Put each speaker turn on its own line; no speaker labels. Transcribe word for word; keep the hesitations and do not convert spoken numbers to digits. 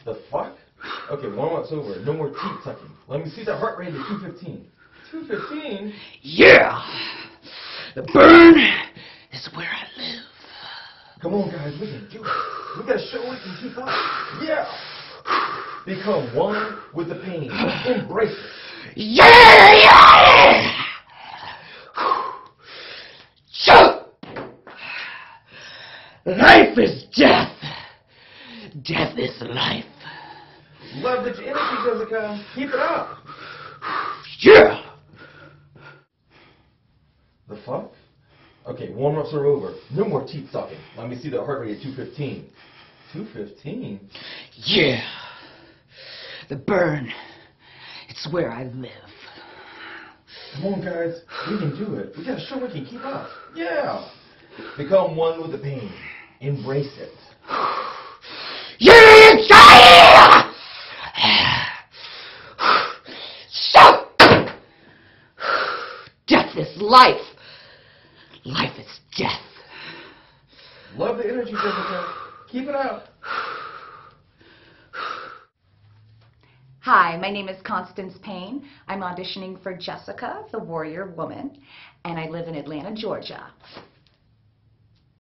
The fuck? Okay, warm-up's over. No more teeth tucking. Let me see the heart rate at two fifteen. two fifteen?
Yeah! The burn is where I live.
Come on, guys, we can do it. We gotta show we can keep up. Yeah! Become one with the pain. Embrace it.
Yeah! Yeah! Choke! Life is death. Death is life.
Leverage energy, Jessica. Keep it up.
Yeah!
The fuck? Okay, warm-ups are over. No more teeth sucking. Let me see the heart rate at two fifteen. two fifteen?
Yeah! The burn, it's where I live.
Come on, guys. We can do it. We gotta show we can keep up. Yeah! Become one with the pain. Embrace it.
Yeah! So, death is life. Life is death.
Love the energy, Jessica. Keep it up.
Hi, my name is Constance Payne. I'm auditioning for Jessica, the Warrior Woman, and I live in Atlanta, Georgia.